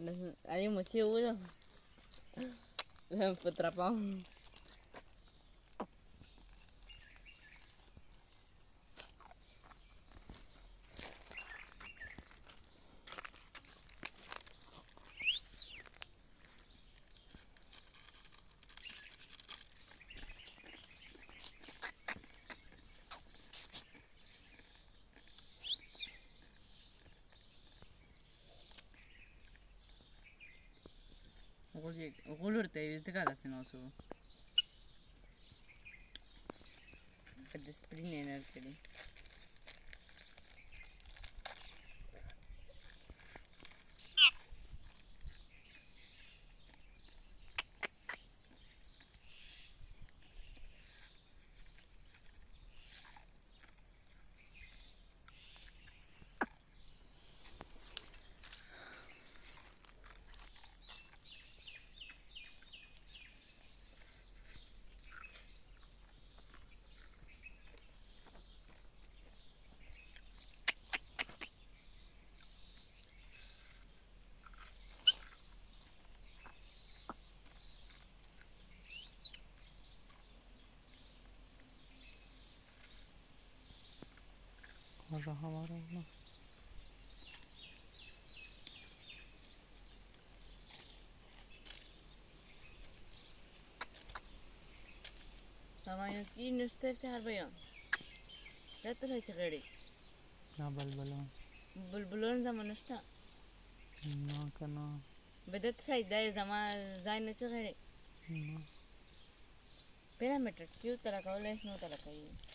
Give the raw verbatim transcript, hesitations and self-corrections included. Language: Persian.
Ahí me seguro. Fue atrapado. غلور تيجي تقال سنوسو. قد سبريني أنا كذي. مرة مرة مرة طبعا يسكي نستفتح البيان. لا ترى تغيري. نا بلبلون. بلبلون زمان نشتا. نا كنا. بدأت شيء ده زمان زين تغيري. نا. بيرامتر كيو ترى كولا اسمه ترى كي.